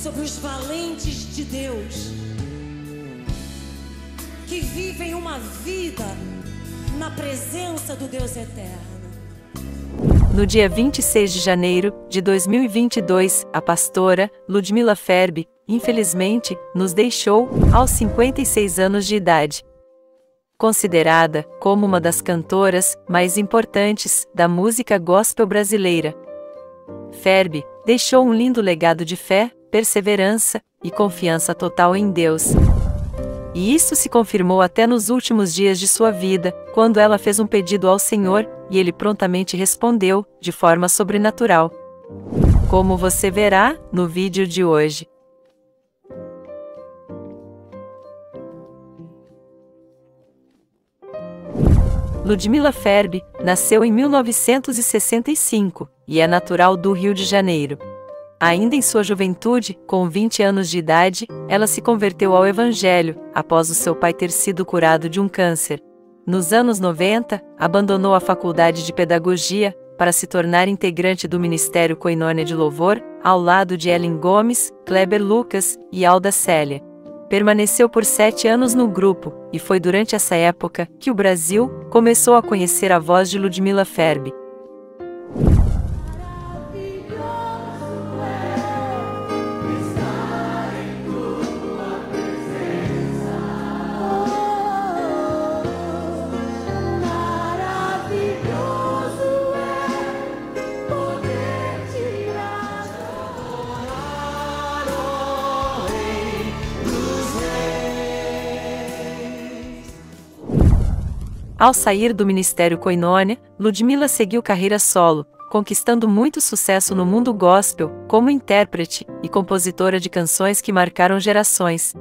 sobre os valentes de Deus, que vivem uma vida na presença do Deus eterno. No dia 26 de janeiro de 2022, a pastora Ludmila Ferbi, infelizmente, nos deixou aos 56 anos de idade. Considerada como uma das cantoras mais importantes da música gospel brasileira, Ferbi deixou um lindo legado de fé, perseverança e confiança total em Deus. E isso se confirmou até nos últimos dias de sua vida, quando ela fez um pedido ao Senhor, e Ele prontamente respondeu, de forma sobrenatural. Como você verá no vídeo de hoje. Ludmila Ferbi nasceu em 1965, e é natural do Rio de Janeiro. Ainda em sua juventude, com 20 anos de idade, ela se converteu ao Evangelho, após o seu pai ter sido curado de um câncer. Nos anos 90, abandonou a faculdade de pedagogia, para se tornar integrante do Ministério Koinonia de Louvor, ao lado de Ellen Gomes, Kleber Lucas e Alda Célia. Permaneceu por 7 anos no grupo, e foi durante essa época que o Brasil começou a conhecer a voz de Ludmila Ferbi. Ao sair do Ministério Koinonia, Ludmila seguiu carreira solo, conquistando muito sucesso no mundo gospel, como intérprete e compositora de canções que marcaram gerações.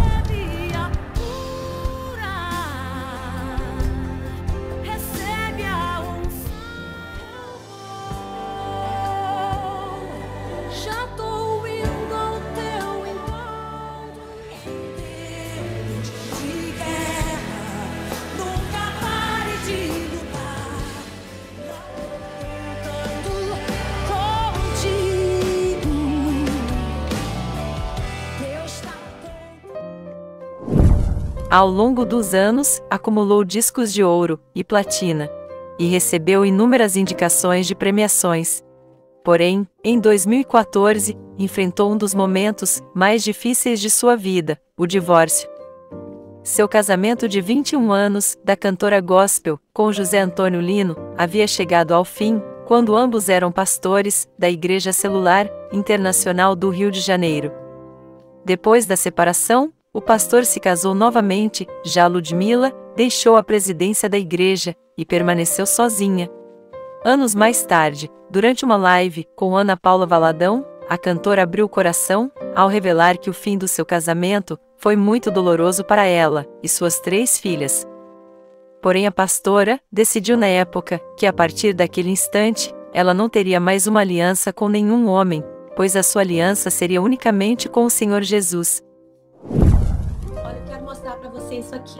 Ao longo dos anos, acumulou discos de ouro e platina, e recebeu inúmeras indicações de premiações. Porém, em 2014, enfrentou um dos momentos mais difíceis de sua vida, o divórcio. Seu casamento de 21 anos, da cantora gospel, com José Antônio Lino, havia chegado ao fim, quando ambos eram pastores da Igreja Celular Internacional do Rio de Janeiro. Depois da separação, o pastor se casou novamente, já Ludmila deixou a presidência da igreja e permaneceu sozinha. Anos mais tarde, durante uma live com Ana Paula Valadão, a cantora abriu o coração ao revelar que o fim do seu casamento foi muito doloroso para ela e suas 3 filhas. Porém, a pastora decidiu na época que a partir daquele instante, ela não teria mais uma aliança com nenhum homem, pois a sua aliança seria unicamente com o Senhor Jesus. Olha, eu quero mostrar para você isso aqui.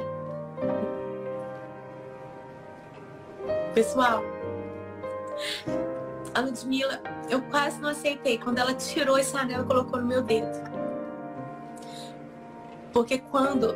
Pessoal, a Ludmila, eu quase não aceitei quando ela tirou esse anel e colocou no meu dedo. Porque quando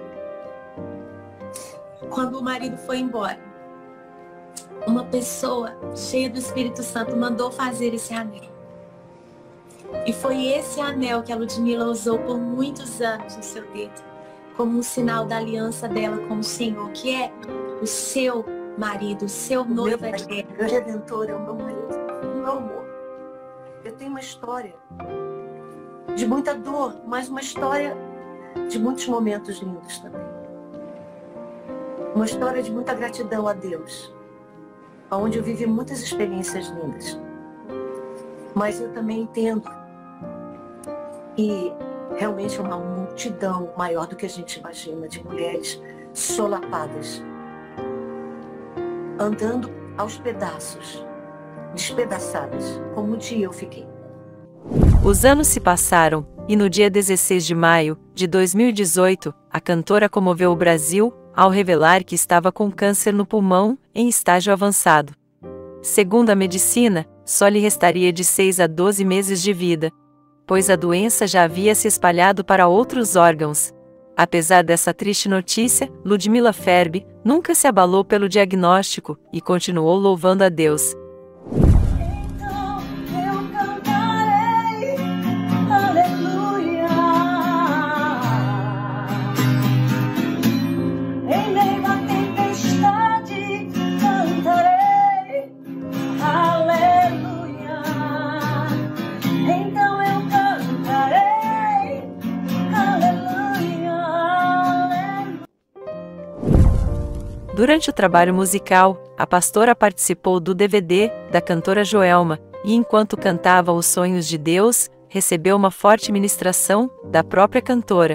o marido foi embora, uma pessoa cheia do Espírito Santo mandou fazer esse anel. E foi esse anel que a Ludmila usou por muitos anos no seu dedo, como um sinal da aliança dela com o Senhor, que é o seu marido, o seu noivo eterno. Meu Redentor é o meu marido, o meu amor. Eu tenho uma história de muita dor, mas uma história de muitos momentos lindos também. Uma história de muita gratidão a Deus, onde eu vivi muitas experiências lindas. Mas eu também entendo que realmente é uma multidão maior do que a gente imagina, de mulheres solapadas, andando aos pedaços, despedaçadas, como um dia eu fiquei. Os anos se passaram, e no dia 16 de maio de 2018, a cantora comoveu o Brasil ao revelar que estava com câncer no pulmão, em estágio avançado. Segundo a medicina, só lhe restaria de 6 a 12 meses de vida. pois a doença já havia se espalhado para outros órgãos. Apesar dessa triste notícia, Ludmila Ferbi nunca se abalou pelo diagnóstico e continuou louvando a Deus. Durante o trabalho musical, a pastora participou do DVD da cantora Joelma e, enquanto cantava Os Sonhos de Deus, recebeu uma forte ministração da própria cantora.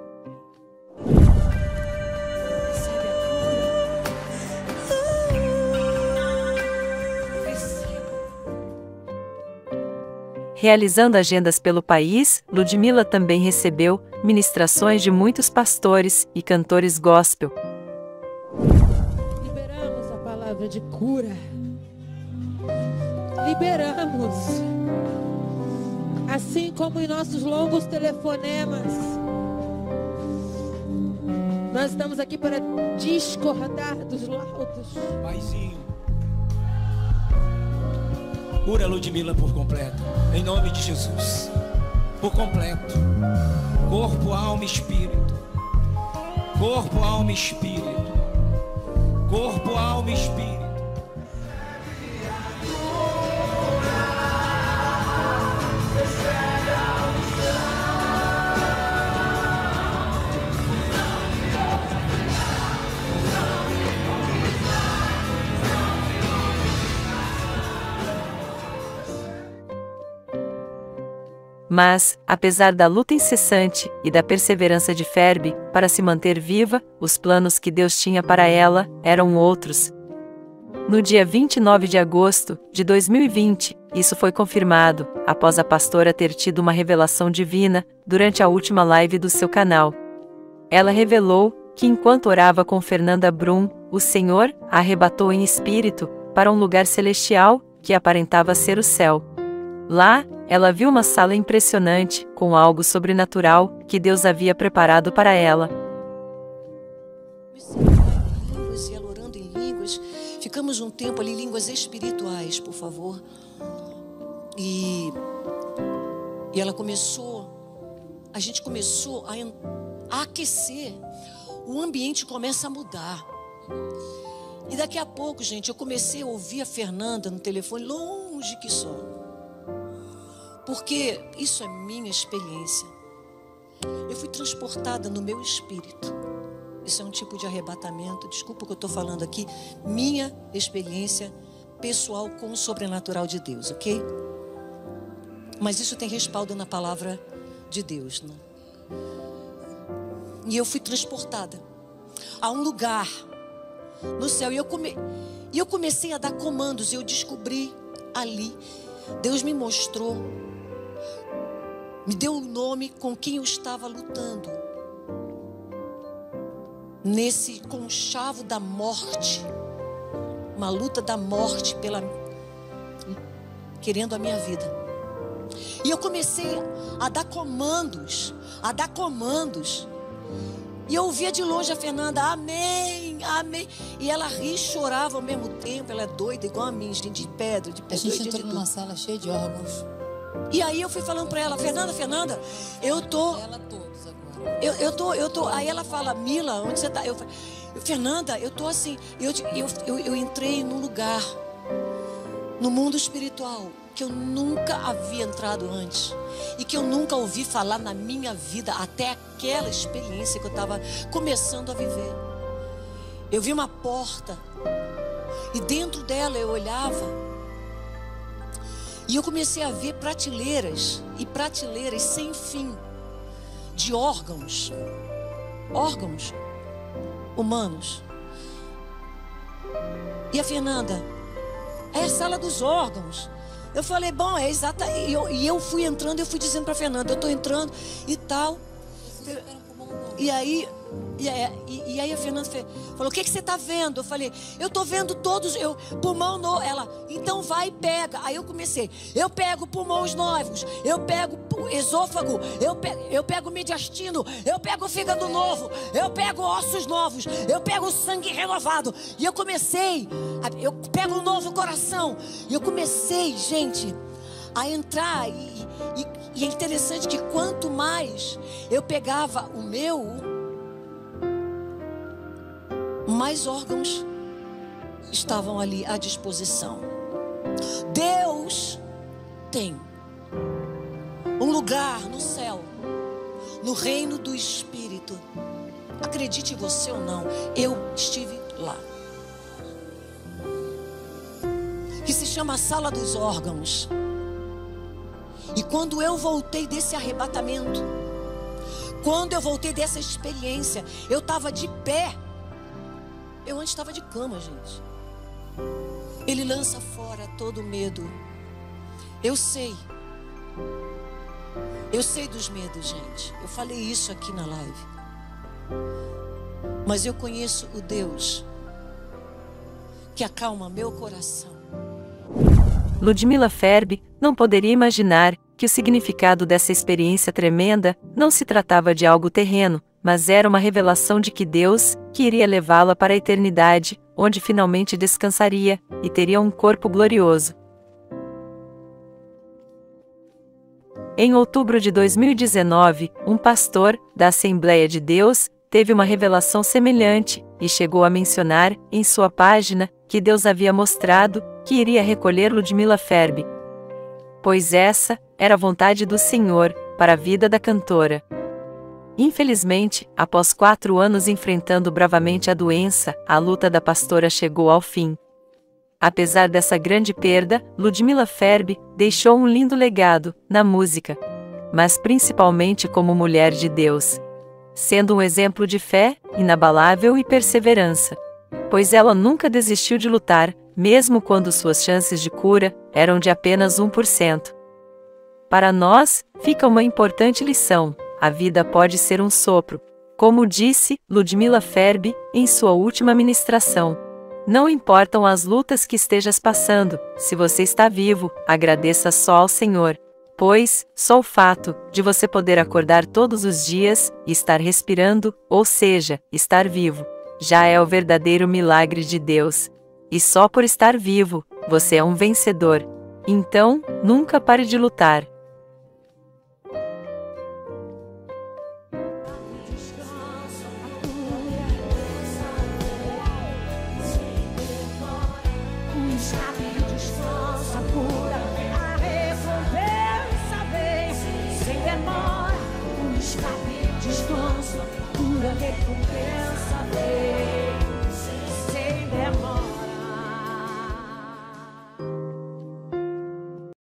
Realizando agendas pelo país, Ludmila também recebeu ministrações de muitos pastores e cantores gospel. Liberamos a palavra de cura. Liberamos. Assim como em nossos longos telefonemas, nós estamos aqui para discordar dos laudos. Paizinho, cura Ludmila por completo, em nome de Jesus. Por completo. Corpo, alma e espírito. Corpo, alma e espírito. Corpo, alma e espírito. Mas, apesar da luta incessante e da perseverança de Ferbi para se manter viva, os planos que Deus tinha para ela eram outros. No dia 29 de agosto de 2020, isso foi confirmado, após a pastora ter tido uma revelação divina durante a última live do seu canal. Ela revelou que enquanto orava com Fernanda Brum, o Senhor a arrebatou em espírito para um lugar celestial que aparentava ser o céu. Lá, ela viu uma sala impressionante, com algo sobrenatural que Deus havia preparado para ela. E ela orando em línguas, ficamos um tempo ali, línguas espirituais, por favor. E ela começou, a gente começou a aquecer, o ambiente começa a mudar. E daqui a pouco, gente, eu comecei a ouvir a Fernanda no telefone, longe que só. Porque isso é minha experiência. Eu fui transportada no meu espírito. Isso é um tipo de arrebatamento. Desculpa o que eu estou falando aqui. Minha experiência pessoal com o sobrenatural de Deus, ok? Mas isso tem respaldo na palavra de Deus, né? E eu fui transportada a um lugar no céu. E eu comecei a dar comandos. E eu descobri ali. Deus me mostrou. Me deu o nome com quem eu estava lutando. Nesse conchavo da morte. Uma luta da morte querendo a minha vida. E eu comecei a dar comandos. E eu ouvia de longe a Fernanda, amém, amém. E ela ria e chorava ao mesmo tempo. Ela é doida, igual a mim, gente de pedra, de pessoa. A gente entrou numa sala cheia de órgãos. E aí eu fui falando pra ela, Fernanda, eu tô... Ela todos agora. Eu tô... Aí ela fala, Mila, onde você tá? Fernanda, eu tô assim... Eu entrei num lugar, no mundo espiritual, que eu nunca havia entrado antes. E que eu nunca ouvi falar na minha vida, até aquela experiência que eu estava começando a viver. Eu vi uma porta, e dentro dela eu olhava, e eu comecei a ver prateleiras, e prateleiras sem fim, de órgãos humanos. E a Fernanda, é a sala dos órgãos. Eu falei, bom, é exata. E eu fui entrando, eu fui dizendo para a Fernanda, eu estou entrando e tal. E aí a Fernanda falou, o que você está vendo? Eu falei, eu estou vendo todos, pulmão novo. Ela, então vai e pega. Aí eu comecei, eu pego pulmões novos, eu pego o esôfago, eu pego o mediastino, eu pego o fígado novo, eu pego ossos novos, eu pego o sangue renovado. E eu pego um novo coração. E eu comecei, gente, a entrar. E é interessante que quanto mais eu pegava o meu, mais órgãos estavam ali à disposição. Deus tem um lugar no céu, no reino do Espírito. Acredite você ou não, eu estive lá. Que se chama Sala dos Órgãos. E quando eu voltei desse arrebatamento, quando eu voltei dessa experiência, eu estava de pé. Eu antes estava de cama, gente. Ele lança fora todo medo. Eu sei dos medos, gente. Eu falei isso aqui na live. Mas eu conheço o Deus que acalma meu coração. Ludmila Ferbi não poderia imaginar que o significado dessa experiência tremenda não se tratava de algo terreno, mas era uma revelação de que Deus queria levá-la para a eternidade, onde finalmente descansaria e teria um corpo glorioso. Em outubro de 2019, um pastor da Assembleia de Deus teve uma revelação semelhante e chegou a mencionar em sua página que Deus havia mostrado que iria recolher Ludmila Ferbi, pois essa era a vontade do Senhor para a vida da cantora. Infelizmente, após 4 anos enfrentando bravamente a doença, a luta da pastora chegou ao fim. Apesar dessa grande perda, Ludmila Ferbi deixou um lindo legado na música, mas principalmente como mulher de Deus, sendo um exemplo de fé inabalável e perseverança, pois ela nunca desistiu de lutar, mesmo quando suas chances de cura eram de apenas 1%. Para nós, fica uma importante lição: a vida pode ser um sopro. Como disse Ludmila Ferbi em sua última ministração, não importam as lutas que estejas passando, se você está vivo, agradeça só ao Senhor, pois só o fato de você poder acordar todos os dias e estar respirando, ou seja, estar vivo, já é o verdadeiro milagre de Deus. E só por estar vivo, você é um vencedor. Então, nunca pare de lutar.